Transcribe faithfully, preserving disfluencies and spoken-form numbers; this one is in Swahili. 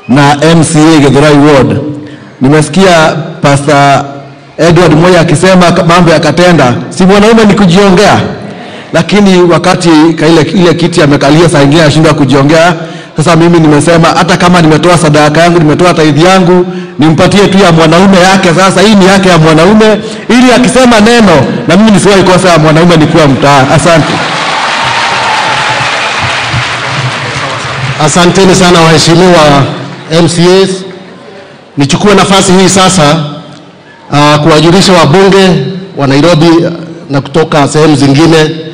na M C A Githurai Ward. Nimesikia Pastor Edward Moya akisema mambo ya Katenda, si mwanaume ni kujiongea, lakini wakati ile ile kiti amekalia saa nyingine ashindwa kujiongea. Sasa mimi nimesema hata kama nimetoa sadaka yangu, nimetoa tithe yangu, nimpatie tu ya mwanaume yake. Sasa hii ni yake ya mwanaume, ili akisema neno na mimi nisiwahi kosa ya mwanaume nikuwa mtaa. Asante. Asanteni sana waheshimiwa M C As. Nichukue nafasi hii sasa uh, kuwajulisha wabunge wa Nairobi na kutoka sehemu zingine